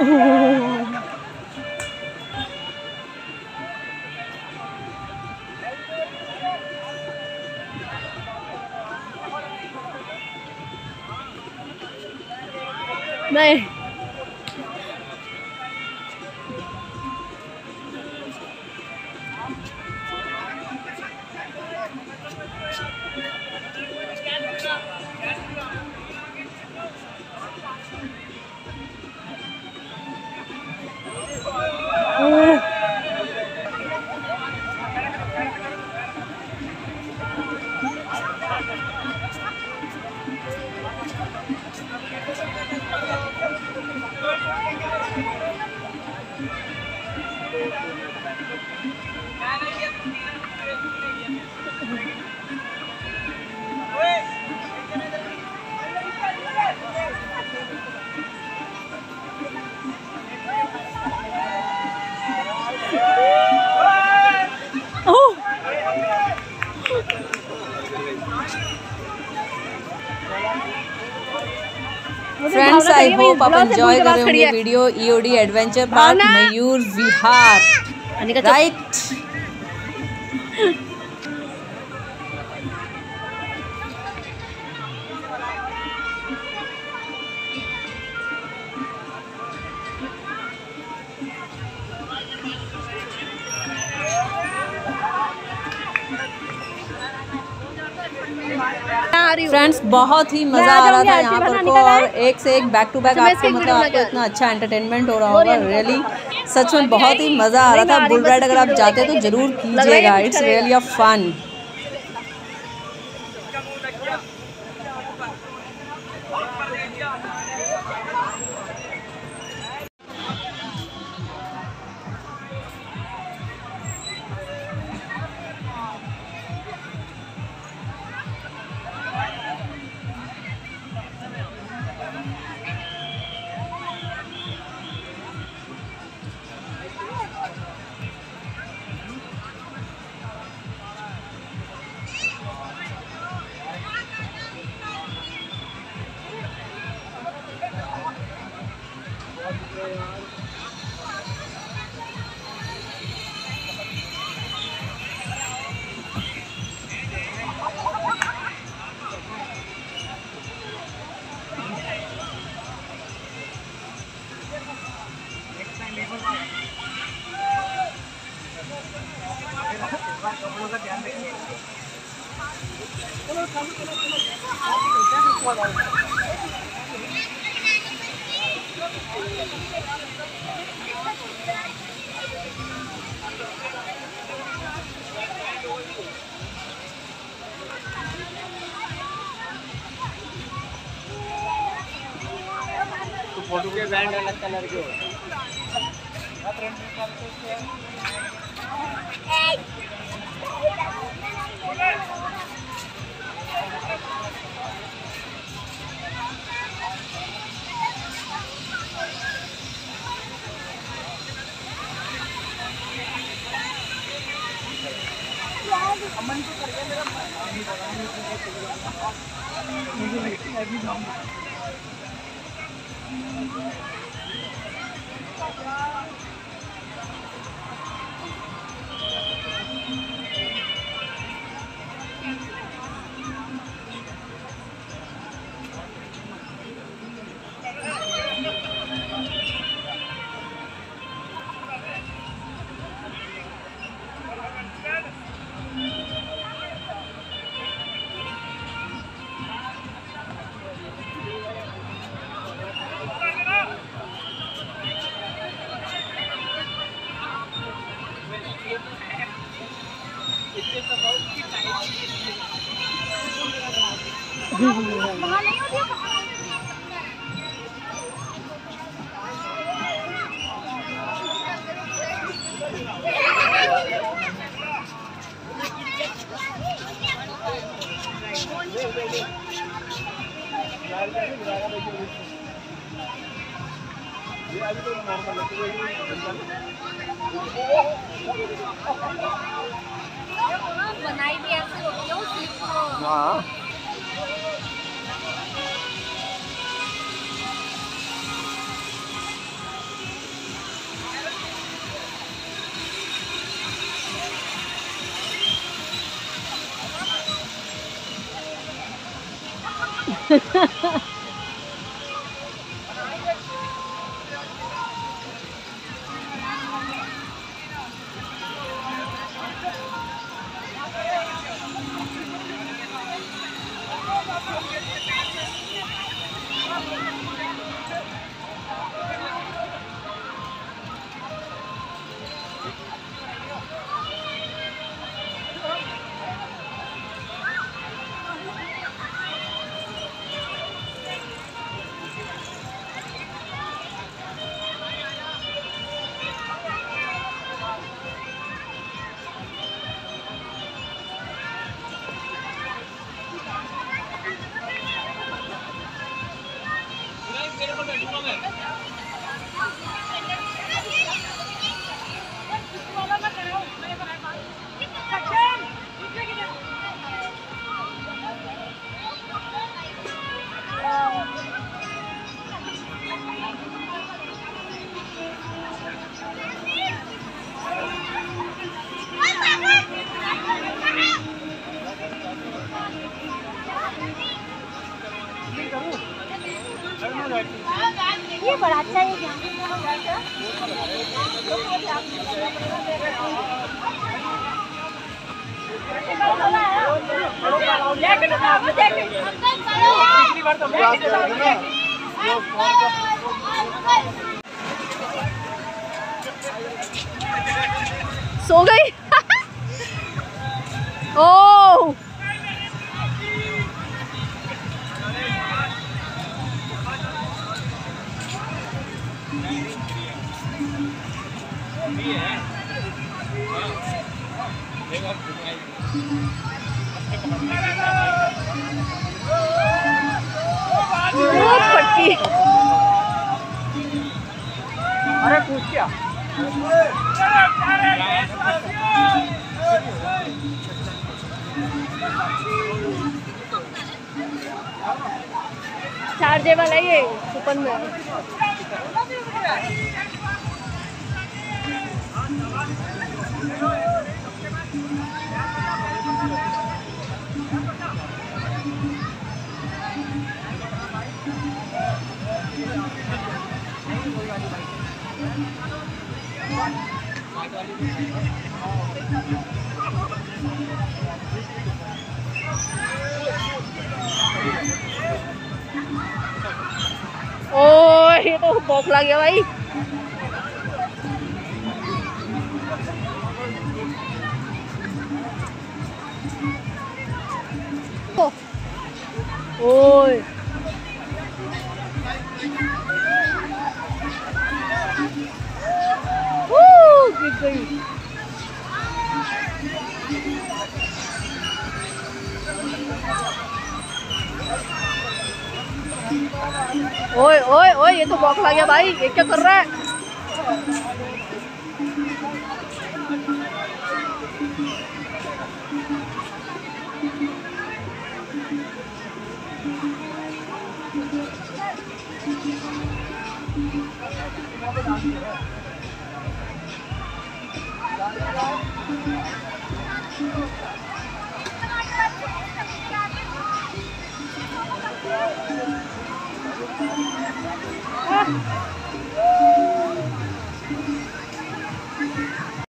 नहीं friends, I hope आप enjoy कर रहे होंगे video. EOD adventure park Mayur Vihar, right. Friends, बहुत ही मज़ा आ रहा था यहाँ पर को, और एक से एक बैक टू बैक आपको मतलब आपको इतना अच्छा एंटरटेनमेंट हो रहा होगा। रियली सच में बहुत ही मज़ा आ रहा था। बुल राइड अगर आप जाते हैं तो ज़रूर कीजिएगा, it's really a fun. Photo के बैंड अलग कलर के होते हैं। बनाई भी ऐसे होती है उसको। हाँ ये बड़ा अच्छा है सो गई। ओह पट्टी। अरे पूछ क्या? चार्जेबल है ये कूपन में। ओह ये तो बौखला गया भाई। ओए गिर गई। ओए ओए ओए ये तो बौखला गया भाई, ये क्या कर रहा है?